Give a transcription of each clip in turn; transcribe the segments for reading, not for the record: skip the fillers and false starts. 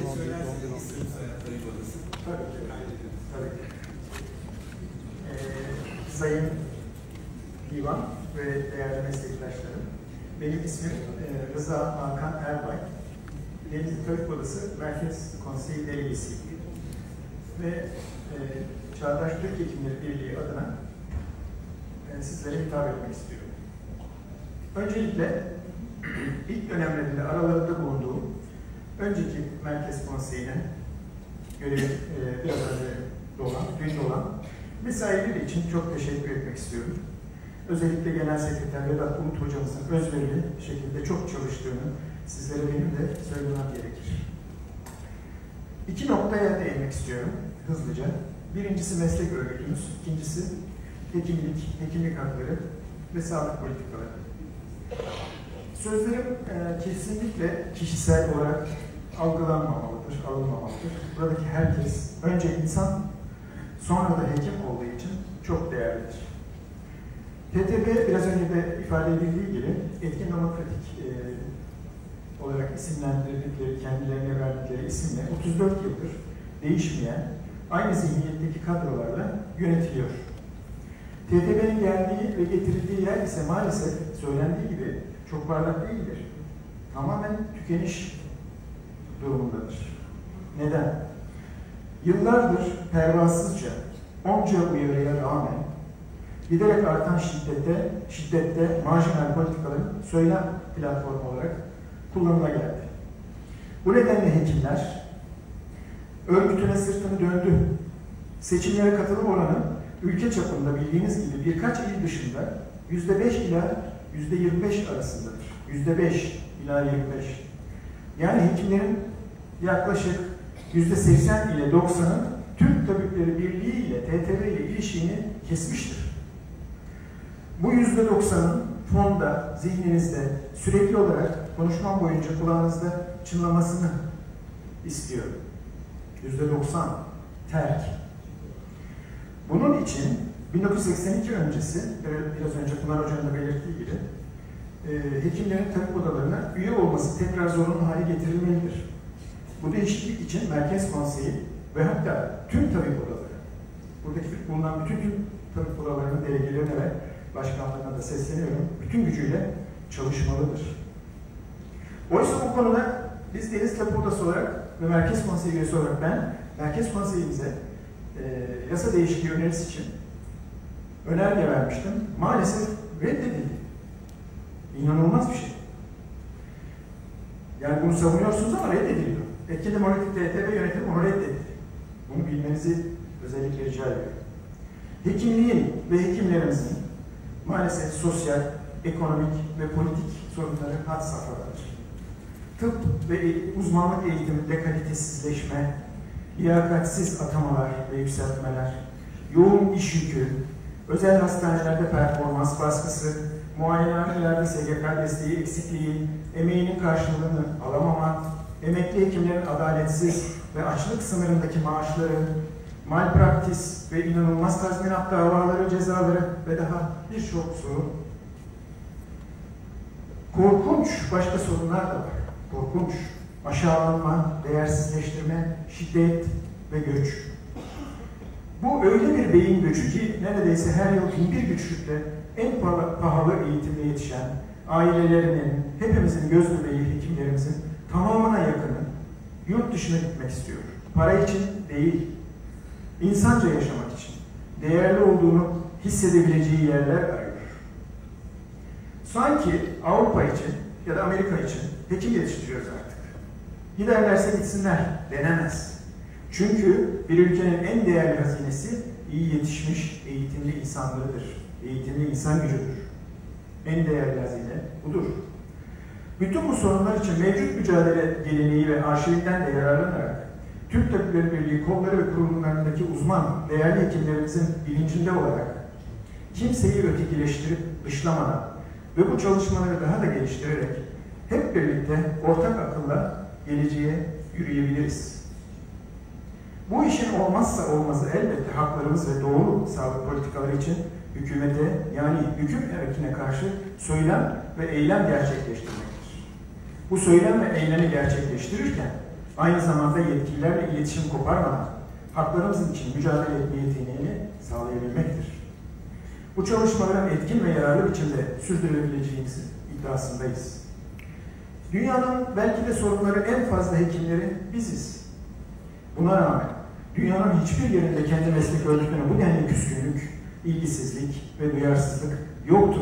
söylerseniz isim soyadları odası. Tabii. Sayın Divan ve değerli meslektaşlarım, benim ismim Rıza Hakan Erbay. Denizli Tabip Odası Merkez Konseyi Delegesiyim. Ve Çağdaş Türk Hekimleri Birliği adına sizlere hitap etmek istiyorum. Öncelikle ilk dönemlerinde aralarında bulunduğum önceki Merkez Konseyi'nin görevi biraz önce dün dolan mesaileri için çok teşekkür etmek istiyorum. Özellikle Genel Sekreter Vedat Bulut hocamızın özverili şekilde çok çalıştığını sizlere benim de söylemem gerekir. İki noktaya değinmek istiyorum hızlıca. Birincisi meslek örgütümüz, ikincisi hekimlik hakları ve sağlık politikaları. Sözlerim kesinlikle kişisel olarak algılanmamalıdır, alınmamalıdır. Buradaki herkes önce insan, sonra da hekim olduğu için çok değerlidir. TTB biraz önce de ifade edildiği gibi etkin demokratik olarak isimlendirdikleri, kendilerine verdikleri isimle 34 yıldır değişmeyen, aynı zihniyetteki kadrolarla yönetiliyor. TTB'nin geldiği ve getirildiği yer ise maalesef söylendiği gibi çok parlak değildir. Tamamen tükeniş durumundadır. Neden? Yıllardır pervasızca, onca uyarıya rağmen giderek artan şiddette marjinal politikaların söylem platformu olarak kullanıma geldi. Bu nedenle hekimler örgütüne sırtını döndü. Seçimlere katılım oranı ülke çapında bildiğiniz gibi birkaç il dışında %5 ila %25 arasındadır. %5 ila 25. Yani hekimlerin yaklaşık %80 ile 90'ı Türk Tabipleri Birliği ile TTB ile ilişiğini kesmiştir. Bu %90'ın fonda, zihninizde sürekli olarak konuşmam boyunca kulağınızda çınlamasını istiyorum. %90 terk. Bunun için 1982 öncesi, biraz önce Pınar Hoca'nın da belirttiği gibi, hekimlerin tabip odalarına üye olması tekrar zorunlu hale getirilmelidir. Bu değişiklik için Merkez Konseyi ve hatta tüm tabip odaları, buradaki bulunan bütün tabip odalarının delegelerine ve başkanlarına da sesleniyorum, bütün gücüyle çalışmalıdır. Oysa bu konuda biz Denizli Tabip Odası olarak ve Merkez Konseyi üyesi olarak ben, Merkez Konseyimize yasa değişikliği önerisi için önerge vermiştim. Maalesef reddedildi. İnanılmaz bir şey. Yani bunu savunuyorsunuz ama reddediliyor. Etkin Demokratik TTB yönetimi onu reddetti. Bunu bilmenizi özellikle rica ediyorum. Hekimliğin ve hekimlerimizin maalesef sosyal, ekonomik ve politik sorunları had safhadadır. Tıp ve uzmanlık eğitiminde kalitesizleşme, liyakatsiz atamalar ve yükseltmeler, yoğun iş yükü, özel hastanelerde performans baskısı, muayenehanelerde SGK desteği eksikliği, emeğinin karşılığını alamama, emekli hekimlerin adaletsiz ve açlık sınırındaki maaşları, malpraktis ve inanılmaz tazminat davaları, cezaları ve daha birçok sorun. Korkunç başka sorunlar da var. Korkunç. Aşağılanma, değersizleştirme, şiddet ve göç. Bu öyle bir beyin göçü ki neredeyse her yıl 1001 güçlükle en pahalı eğitimde yetişen ailelerinin, hepimizin göz bebeği hekimlerimizin tamamına yakını yurt dışına gitmek istiyor. Para için değil, insanca yaşamak için, değerli olduğunu hissedebileceği yerler arıyor. Sanki Avrupa için ya da Amerika için hekim yetiştiriyoruz artık. Giderlerse gitsinler, denemez. Çünkü bir ülkenin en değerli hazinesi iyi yetişmiş, eğitimli insanlarıdır. Eğitimli insan gücüdür. En değerli hazine budur. Bütün bu sorunlar için mevcut mücadele geleneği ve arşivinden de yararlanarak Türk Tabipleri Birliği kolları ve kurumlarındaki uzman, değerli hekimlerimizin bilincinde olarak kimseyi ötekileştirip dışlamadan ve bu çalışmaları daha da geliştirerek hep birlikte ortak akılla geleceğe yürüyebiliriz. Bu işin olmazsa olmazı elbette haklarımız ve doğru sağlık politikaları için hükümete, yani hüküm erkine karşı söylem ve eylem gerçekleştirmektir. Bu söylem ve eylemi gerçekleştirirken aynı zamanda yetkililerle iletişim koparmadan haklarımız için mücadele etme yeteneğini sağlayabilmektir. Bu çalışmaların etkin ve yararlı biçimde sürdürülebileceğimizin iddiasındayız. Dünyanın belki de sorunları en fazla hekimleri biziz. Buna rağmen dünyanın hiçbir yerinde kendi meslek örgütüne bu denli küskünlük, ilgisizlik ve duyarsızlık yoktur.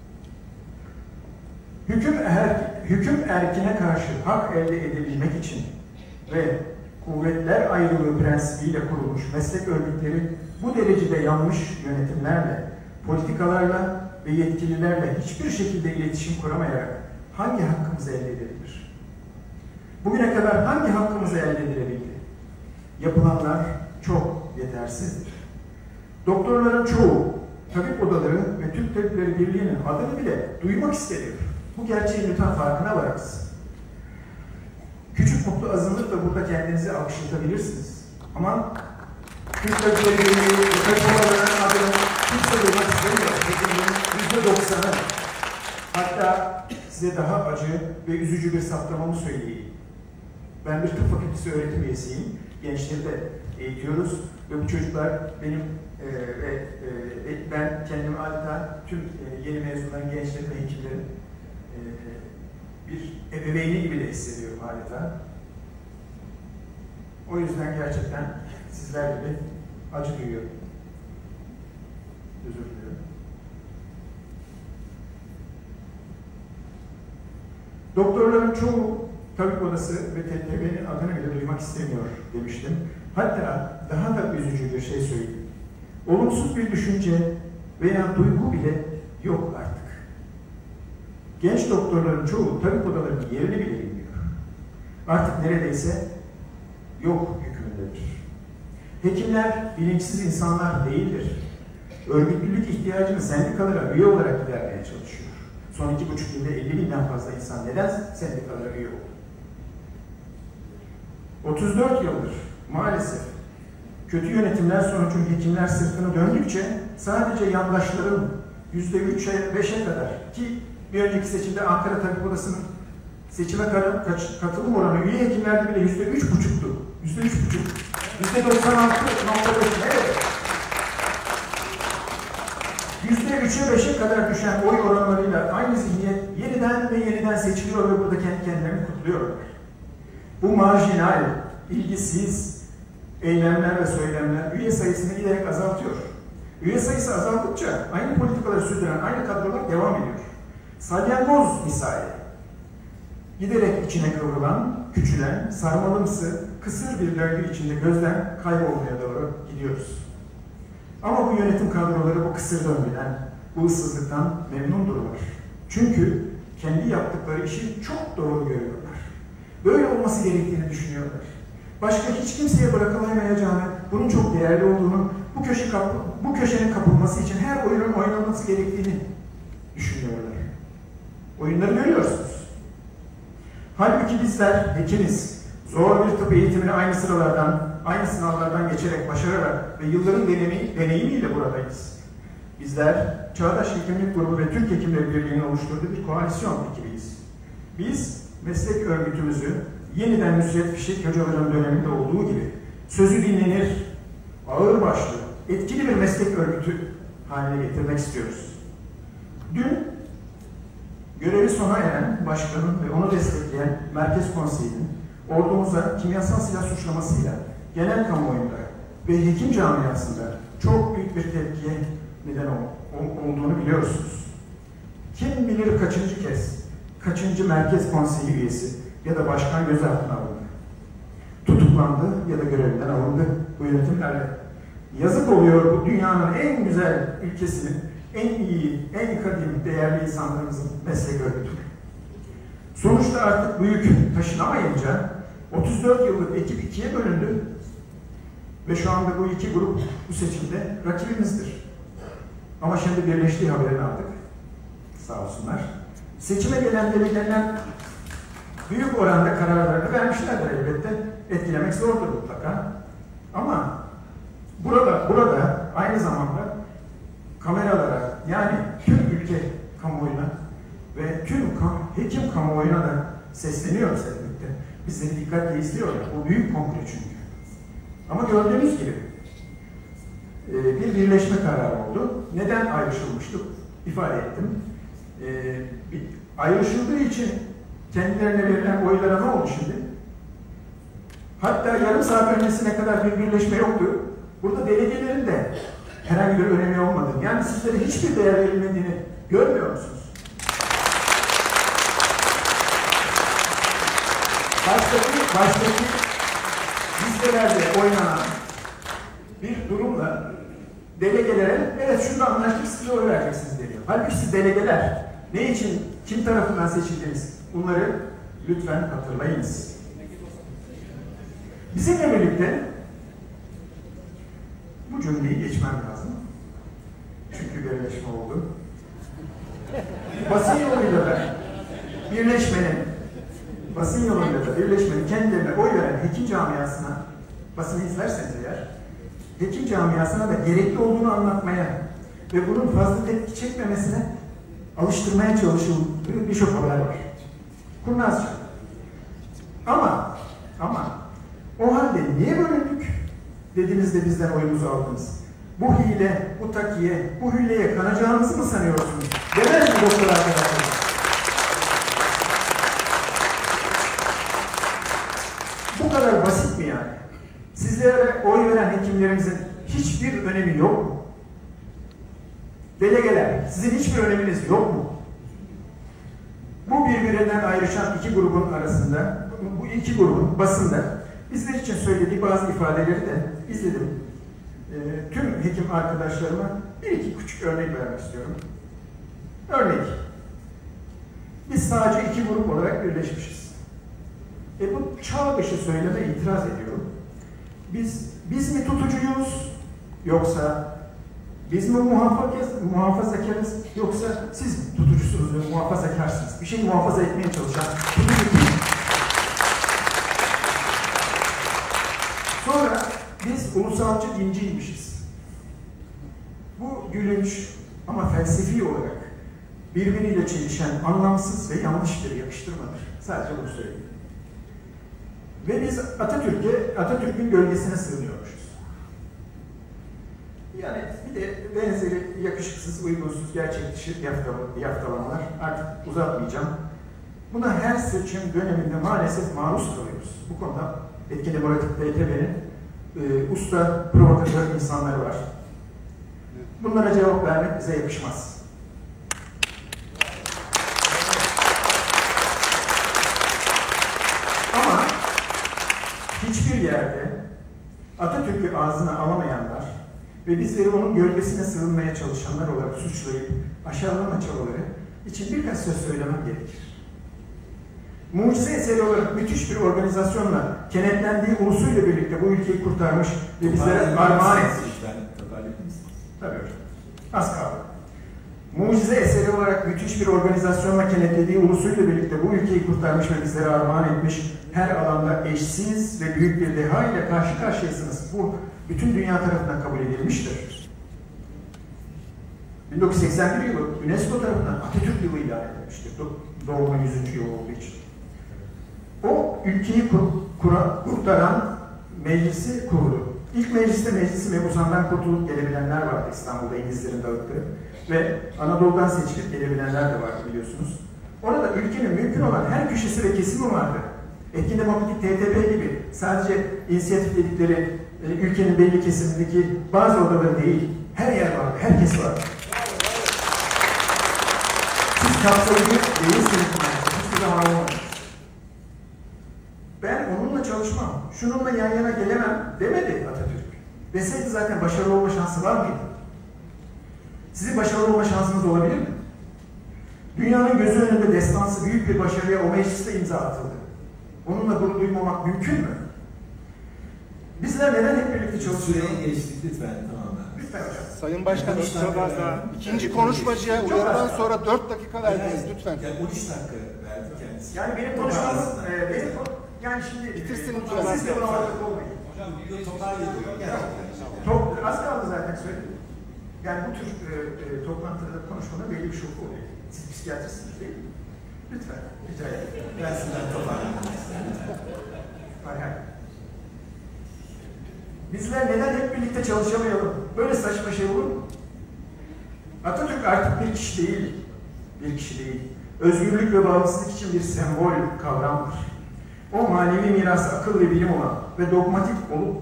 Hüküm erkine karşı hak elde edebilmek için ve kuvvetler ayrılığı prensibiyle kurulmuş meslek örgütleri bu derecede yanlış yönetimlerle, politikalarla ve yetkililerle hiçbir şekilde iletişim kuramayarak hangi hakkımızı elde edebilir? Bugüne kadar hangi hakkımızı elde edilebildi? Yapılanlar çok yetersizdir. Doktorların çoğu, tabip odaları ve Türk Tabipleri Birliği'nin adını bile duymak istemiyor. Bu gerçeğin lütfen farkına varınız. Küçük mutlu azınlıkla burada kendinizi alkışlatabilirsiniz. Ama Türk Tabipleri Birliği ve tabip odalarının adını kimse duymak istemiyor. Hekimlerin %90'ı. Hatta size daha acı ve üzücü bir saptamamı söyleyeyim. Ben bir tıp fakültesi öğretim üyesiyim. Gençleri de eğitiyoruz ve bu çocuklar benim ben kendimi adeta tüm yeni mezunların, gençlerin ve hekimlerin bir ebeveyni gibi de hissediyorum adeta. O yüzden gerçekten sizler gibi acı duyuyorum. Özür diliyorum. Doktorların çoğu tabip odası ve TTB'nin adını bile duymak istemiyor demiştim. Hatta daha da üzücü bir şey söyleyeyim. Olumsuz bir düşünce veya duygu bile yok artık. Genç doktorların çoğu tabip odalarının yerini bile bilmiyor. Artık neredeyse yok hükmündedir. Hekimler bilinçsiz insanlar değildir. Örgütlülük ihtiyacını sendikalara üye olarak gidermeye çalışıyor. Son 2,5 yılda 50.000'den fazla insan neden sendikalara üye oldu? 34 yıldır maalesef kötü yönetimler sonucu hekimler sırtını döndükçe sadece yandaşların %3'e 5'e kadar ki bir önceki seçimde Ankara Tabip Odası'nın seçime katılım oranı üye hekimlerde bile %3,5'tu. %3,5. %96,5. Evet. %3'e 5'e kadar düşen oy oranlarıyla aynı zihniyet yeniden ve yeniden seçiliyor ve burada kendi kendilerini kutluyorlar. Bu marjinal, ilgisiz eylemler ve söylemler üye sayısını giderek azaltıyor. Üye sayısı azaldıkça aynı politikaları sürdüren aynı kadrolar devam ediyor. Salyangoz misali. Giderek içine kıvrılan, küçülen, sarmalımsı, kısır bir döngü içinde gözden kaybolmaya doğru gidiyoruz. Ama bu yönetim kadroları bu kısır döngüden, bu ıssızlıktan memnundurlar. Çünkü kendi yaptıkları işi çok doğru görüyorlar. Böyle olması gerektiğini düşünüyorlar. Başka hiç kimseye bırakılamayacağını, bunun çok değerli olduğunu, bu köşenin kapılması için her oyunun oynanması gerektiğini düşünüyorlar. Oyunları görüyorsunuz. Halbuki bizler hekimiz, zor bir tıp eğitimini aynı sıralardan, aynı sınavlardan geçerek, başararak ve yılların deneyimiyle buradayız. Bizler, Çağdaş Hekimlik Grubu ve Türk Hekimleri Birliği'nin oluşturduğu bir koalisyon ekibiyiz. Biz, meslek örgütümüzü yeniden Nusret Fişek hocaların döneminde olduğu gibi sözü dinlenir, ağırbaşlı, etkili bir meslek örgütü haline getirmek istiyoruz. Dün görevi sona eren başkanın ve onu destekleyen Merkez Konseyi'nin ordumuza kimyasal silah suçlamasıyla genel kamuoyunda ve hekim camiasında çok büyük bir tepkiye neden olduğunu biliyorsunuz. Kim bilir kaçıncı kez, kaçıncı Merkez Konseyi üyesi ya da başkan gözaltına alındı. Tutuklandı ya da görevinden alındı bu yönetimlerle. Yazık oluyor bu dünyanın en güzel ülkesinin, en iyi, en kadim, değerli insanlarımızın meslek örgütü. Sonuçta artık bu yük taşınamayınca 34 yıllık ekip ikiye bölündü ve şu anda bu iki grup bu seçimde rakibimizdir. Ama şimdi birleştiği haberini aldık. Sağ olsunlar. Seçime gelen delegeler büyük oranda kararlarını vermişlerdir elbette. Etkilemek zordur mutlaka. Ama burada aynı zamanda kameralara, yani tüm ülke kamuoyuna ve tüm hekim kamuoyuna da sesleniyoruz elbette. Bizleri dikkatle izliyorlar. O büyük komplo çünkü. Ama gördüğünüz gibi bir birleşme kararı oldu. Neden ayrışılmıştık? İfade ettim. Ayrışıldığı için kendilerine verilen oylara ne oldu şimdi? Hatta yarım saat öncesine kadar bir birleşme yoktu. Burada delegelerin de herhangi bir önemi olmadığını, yani sizlere hiçbir değer verilmediğini görmüyor musunuz? Baştaki listelerde oynanan bir durumla delegelere evet şunu anlaştık, size oy vereceksiniz deniyor. Halbuki siz delegeler ne için, kim tarafından seçildiniz? Bunları lütfen hatırlayınız. Bizimle birlikte bu cümleyi geçmem lazım. Çünkü birleşme oldu. Basın yoluyla da birleşmenin kendilerine oy veren hekim camiasına, basını izlerseniz eğer, hekim camiasına da gerekli olduğunu anlatmaya ve bunun fazla tepki çekmemesine alıştırmaya çalışıldığı birçok haber var. Kurnazca. Ama o halde niye bölündük dediniz de bizden oyumuzu aldınız? Bu hile, bu takiye, bu hülleye kanacağınızı mı sanıyorsunuz? Demez mi doktor arkadaşlar? Bu kadar basit mi yani? Sizlere oy veren hekimlerimizin hiçbir önemi yok mu? Delegeler, sizin hiçbir öneminiz yok mu? Bu birbirinden ayrışan iki grubun arasında, bu iki grubun basında bizler için söylediği bazı ifadeleri de izledim. Tüm hekim arkadaşlarıma bir iki küçük örnek vermek istiyorum. Örnek. Biz sadece iki grup olarak birleşmişiz. Bu çağ dışı söyleme itiraz ediyorum. Biz mi tutucuyuz yoksa biz mi muhafazakarız yoksa siz mi tutucusunuz ve muhafazakarsınız? Bir şey muhafaza etmeye çalışan tutucu değil. Sonra biz ulusalcı dinciymişiz. Bu gülünç ama felsefi olarak birbiriyle çelişen anlamsız ve yanlış bir yakıştırmadır. Sadece bunu söyleyeyim. Ve biz Atatürk'ün gölgesine sığınıyormuşuz. Yani bir de benzeri yakışıksız, uygunsuz, gerçek dışı yaftalamalar artık uzatmayacağım. Buna her seçim döneminde maalesef maruz kalıyoruz. Bu konuda Etkin Demokratik BTB'nin usta, provokatör insanları var. Bunlara cevap vermek bize yakışmaz. Ama hiçbir yerde Atatürk'ü ağzına alamayanlar ve bizleri onun gölgesine sığınmaya çalışanlar olarak suçlayıp aşağılama çabaları için birkaç söz söylemem gerekir. Mucize eseri olarak müthiş bir organizasyonla kenetlendiği ulusuyla birlikte bu ülkeyi kurtarmış ve bizlere armağan etmiş. Tabii hocam. Az kaldı. Mucize eseri olarak müthiş bir organizasyonla kenetlediği ulusuyla birlikte bu ülkeyi kurtarmış ve bizlere armağan etmiş, her alanda eşsiz ve büyük bir deha ile karşı karşıyasınız. Bu bütün dünya tarafından kabul edilmiştir. 1981 yılı UNESCO tarafından Atatürk yılı ilan edilmiştir. Doğumun 100. yılı olduğu için. O ülkeyi kurtaran meclisi kurdu. İlk mecliste meclisi mebusından kurtulup gelebilenler vardı İstanbul'da, İngilizlerin dağıttığı ve Anadolu'dan seçilip gelebilenler de vardı biliyorsunuz. Orada ülkenin mümkün olan her köşesi ve kesimi vardı. Etkin Demokratik TTB gibi sadece inisiyatif dedikleri ülkenin belli kesimindeki bazı odaları değil, her yer vardı, herkes vardı. Siz kapsayıcı değilsiniz, hiçbir zaman olmamış. Ben onunla çalışmam, şununla yan yana gelemem demedi Atatürk. Deseydi zaten başarılı olma şansı var mıydı? Sizin başarılı olma şansınız olabilir mi? Dünyanın gözü önünde destansı büyük bir başarıya o mecliste imza atıldı. Onunla gurur duymamak mümkün mü? Bizler neden hep birlikte çalışıyoruz? Süreyi geçtik lütfen, tamamen. Lütfen hocam. Sayın Başkanım, ikinci konuşmacıya uyarıdan sonra 4 dakika verdiniz lütfen. Yani 13 dakika verdik kendisi. Yani benim konuşmamız, yani şimdi bitirsin siz de buna ortak olmayın. Hocam bir toparlayalım gerçekten. Çok az kaldı zaten söyledim. Yani bu tür toplantıda konuşmanın belli bir şoku oluyor. Siz psikiyatrisiniz değil mi? Lütfen, rica ederim. Ben sizden toparlanmak isterim. Lütfen. Hay. Bizler neden hep birlikte çalışamayalım? Böyle saçma şey olur mu? Atatürk artık bir kişi değil. Bir kişi değil. Özgürlük ve bağımsızlık için bir sembol, kavramdır. O manevi mirası akıl ve bilim olan ve dogmatik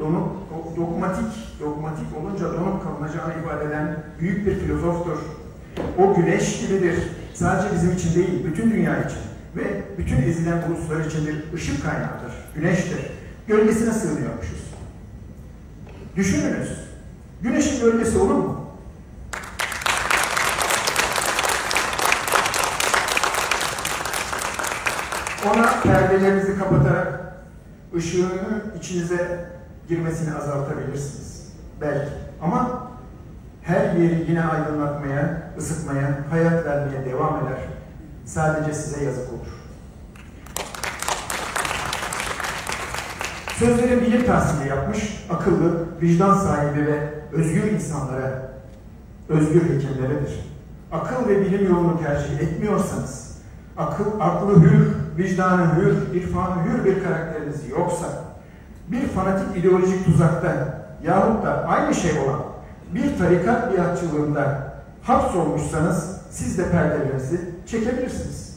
olunca donup kalınacağını ifade eden büyük bir filozoftur. O güneş gibidir. Sadece bizim için değil, bütün dünya için ve bütün ezilen uluslar için bir ışık kaynağıdır. Güneştir. Gölgesine sığınıyormuşuz. Düşününüz. Güneşin gölgesi olur mu? Ona perdelerinizi kapatarak ışığını içinize girmesini azaltabilirsiniz. Belki. Ama her yeri yine aydınlatmaya, ısıtmaya, hayat vermeye devam eder. Sadece size yazık olur. Sözleri bilim tahsili yapmış, akıllı, vicdan sahibi ve özgür insanlara, özgür hekimleridir. Akıl ve bilim yolunu tercih etmiyorsanız, aklı hür, vicdanı hür, irfanı hür bir karakteriniz yoksa, bir fanatik ideolojik tuzakta yahut da aynı şey olan bir tarikat biatçılığında hapsolmuşsanız siz de perdelerinizi çekebilirsiniz.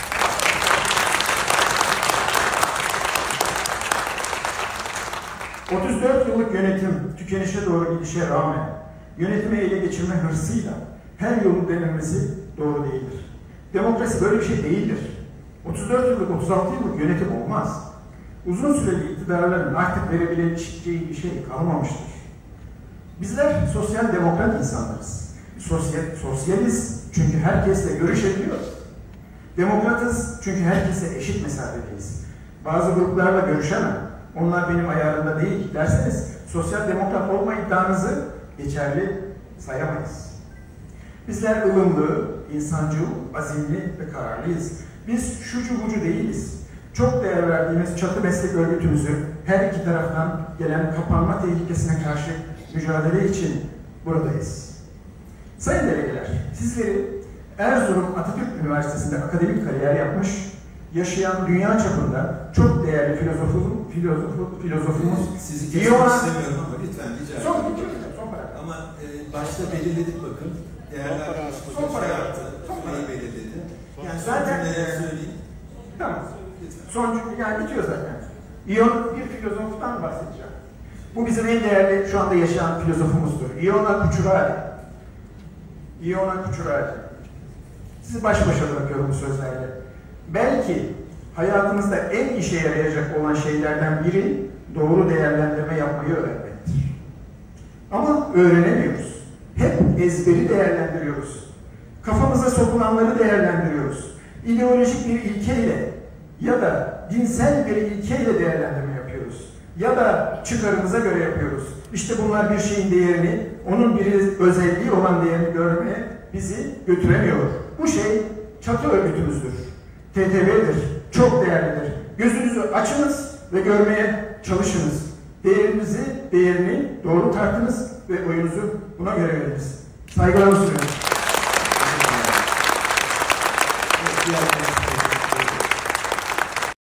...34 yıllık yönetim tükenişe doğru gidişe rağmen yönetimi ele geçirme hırsıyla her yolu denemesi doğru değildir. Demokrasi böyle bir şey değildir. 34 yıllık, 36 yıllık yönetim olmaz. Uzun süreli iktidarların artık verebileceği bir şey kalmamıştır. Bizler sosyal demokrat insanlarız. Sosyalist çünkü herkesle görüşebiliyor. Demokratız çünkü herkese eşit mesafedeyiz. Bazı gruplarla görüşemem. Onlar benim ayarımda değil derseniz sosyal demokrat olma iddianızı geçerli sayamayız. Bizler ılımlı, insancıl, azimli ve kararlıyız. Biz şucu bucu değiliz. Çok değer verdiğimiz çatı meslek örgütümüzü her iki taraftan gelen kapanma tehlikesine karşı mücadele için buradayız. Sayın delegeler, sizleri Erzurum Atatürk Üniversitesi'nde akademik kariyer yapmış, yaşayan dünya çapında çok değerli filozofumuz sizi kesmek istemiyorum ama lütfen rica ederim. Son para. Ama başta belirledik bakın. Değerli arkadaşımız şey yaptı. Süreyi belirledi. Yani zaten söyleyeyim. Tamam. Son yani bitiyor zaten. İyon bir filozoftan bahsedeceğim. Bu bizim en değerli şu anda yaşayan filozofumuzdur. Iona Kuchurali. Iona Kuchurali. Sizi baş başa bırakıyorum bu sözlerle. Belki hayatımızda en işe yarayacak olan şeylerden biri doğru değerlendirme yapmayı öğrenmektir. Ama öğrenemiyoruz. Hep ezberi değerlendiriyoruz. Kafamıza sokulanları değerlendiriyoruz. İdeolojik bir ilkeyle ya da dinsel bir ilkeyle değerlendirme yapıyoruz. Ya da çıkarımıza göre yapıyoruz. İşte bunlar bir şeyin değerini, onun bir özelliği olan değerini görmeye bizi götüremiyor. Bu şey çatı örgütümüzdür. TTB'dir. Çok değerlidir. Gözünüzü açınız ve görmeye çalışınız. Değerini doğru tartınız ve oyunuzu buna göre veriniz. Saygılarımı sunuyorum.